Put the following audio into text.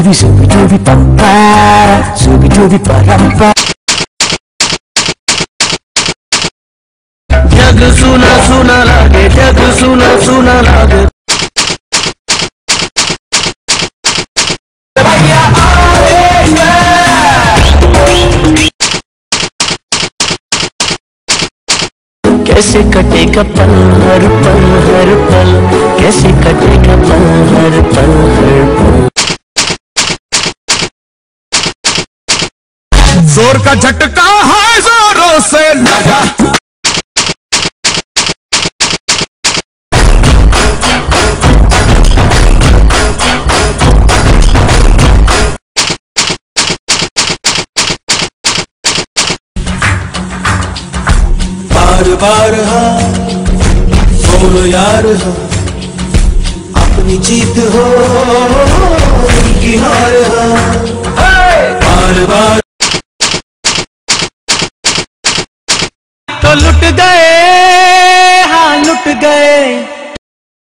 Zubi papa, zubi parampa. जग सुना सुना लागे, जग सुना सुना लागे। कैसे कटेगा पल हर पल हर पल, कैसे कटेगा पल हर पल हर पल। जोर का झटका है जोरों से लगा, बार बार हाँ बोलो यार हाँ, अपनी जीत हो उनकी हार हाँ।